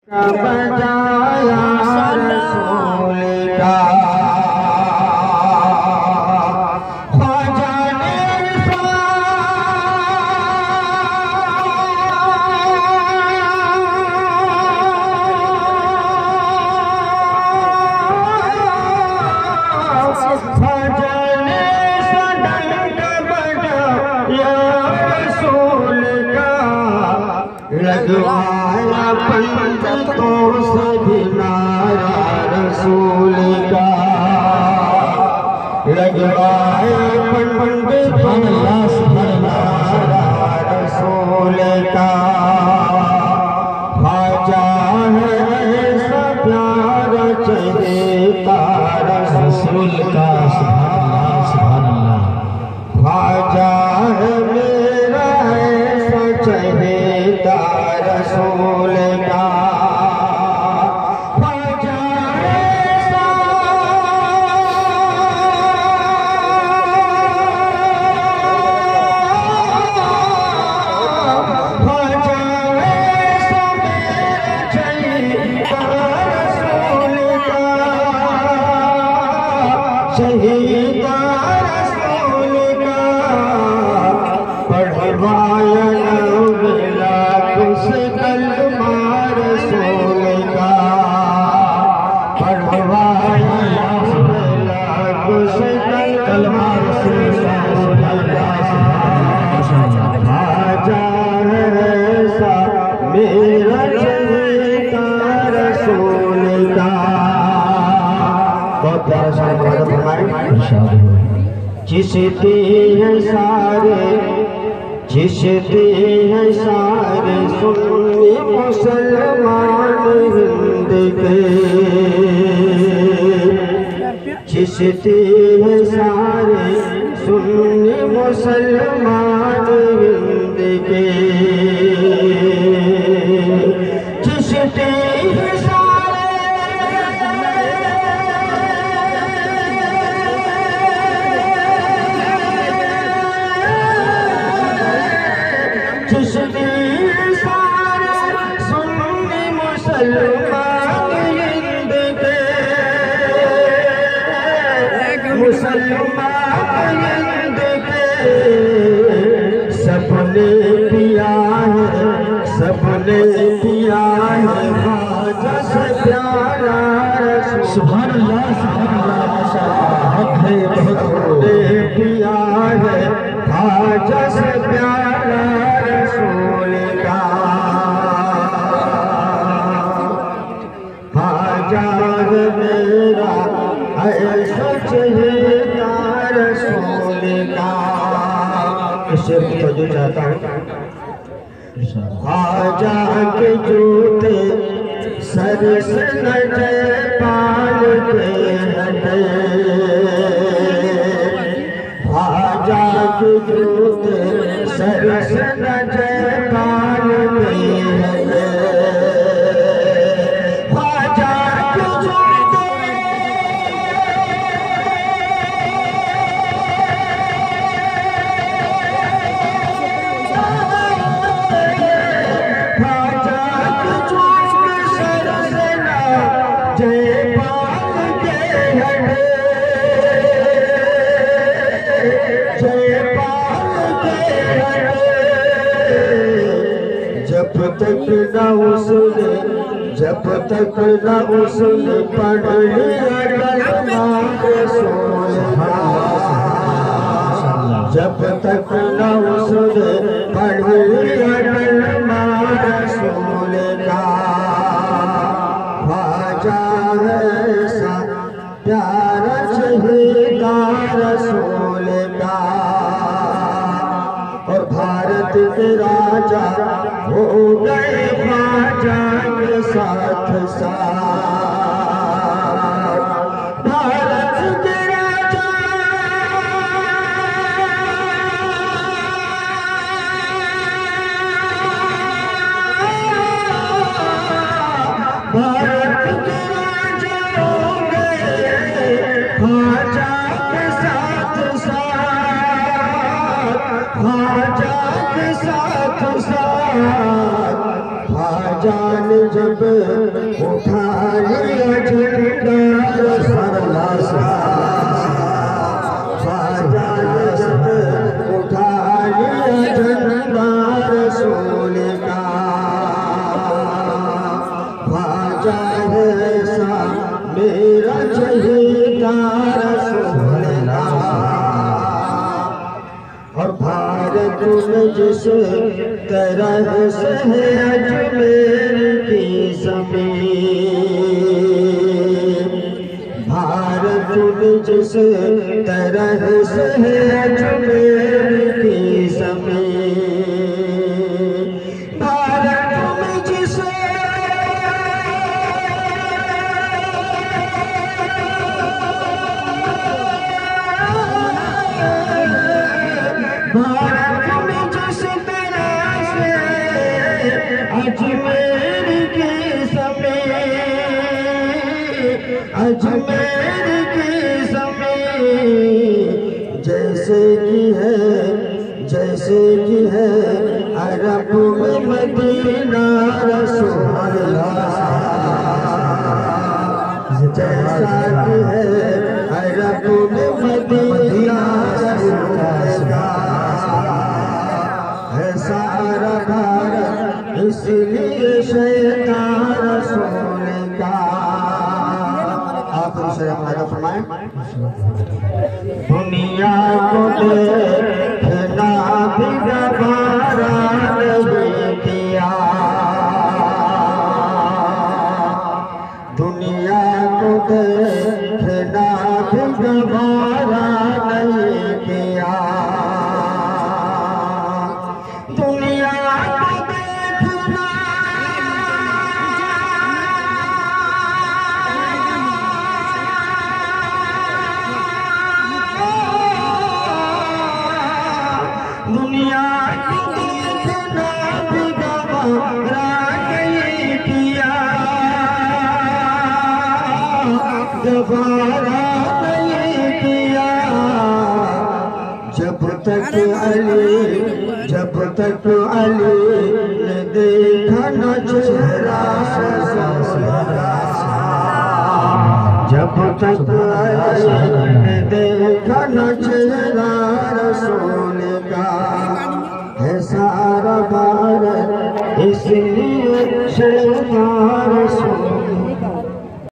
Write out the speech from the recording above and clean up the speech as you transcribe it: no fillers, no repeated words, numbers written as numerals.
बजाया रसूल का लगवाया पंडितों से भी नारा रसूल का, लगवाया पंडितों से नारा रसूल का। ख्वाजा है ऐसा प्यार चहेता रसूल का, सुभान अल्लाह। ख्वाजा है मेरा ऐसा चहेता रसूल का। ख्वाजा ऐसा, ख्वाजा ऐसा मेरा चहेता रसूल का, चहेता रसूल का। पढ़वाया से कलमा रसूल का, पढ़वाया से कलमा रसूल का। ख्वाजा ऐसा मेरा चहेता रसूल का। बहुत प्यारा शायद फरमाए, जिसते हैं सारे, जिसते हैं सारे सुन्नी मुसलमान हिंद के, जिसते हैं सारे सुन्नी मुसलमान हिंद के, जिसते हैं सारे, जिसते सारे सुन्नी मुसलमान हिंद के, मुसलमान हिंद के। सबने पिया है, सबने पिया है ख्वाजा से प्यारा रसूल। सुभान अल्लाह, सुभान अल्लाह, माशाअल्लाह है बहुत। सबने पिया है ख्वाजा से प्यारा रसूल का। ख्वाजा मेरा ऐसा चहेता रसूल का। इससे तो चाहता हूँ, ख्वाजा के जूते सर से न जयपाल के हटे, ख्वाजा के जूते सर से न जयपाल के हटे। ख्वाजा के जूते जब तक न उसने, जब तक न उसने पढ़ लिया कलमा रसूल का, जब तक न उसने पढ़ लिया कलमा रसूल का। ख्वाजा ऐसा प्यारा चहेता रसूल का। और भारत के राजा हो गए ख्वाजा के साथ साथ, भारत के राजा, भारत के राजा हो गए ख्वाजा के साथ साथ, ख्वाजा के साथ साथ। ख्वाजा जब उठा लिया झंडा सरला सा, ख्वाजा ने जब उठा लिया झंडा रसूल का, ख्वाजा ऐसा मेरा चहेता रसूल का। और भारत में जिस तरह से है अजमेर की ज़मीन, भारत में जिस तरह से है अजमेर की ज़मीन, भारत में जिस भारत में जिस तरह से अजमेर की ज़मीन, अजमेर की ज़मीन जैसे की है अरब में मदीना रसूल जैसा की है अरब में मदीना रसूल है सारा भारत इसलिए शैतान रसूल का। आप हमसे हमारा फरमाएं। दुनिया को देखना भी गवारा नहीं किया, दुनिया को देखना भी गवारा नहीं किया, दुनिया को देखना दुनिया को देखना भी गवारा नहीं किया, गवारा नहीं किया। जब तक अली ने देखा न चेहरा, जब तक अली ने देखा न चेहरा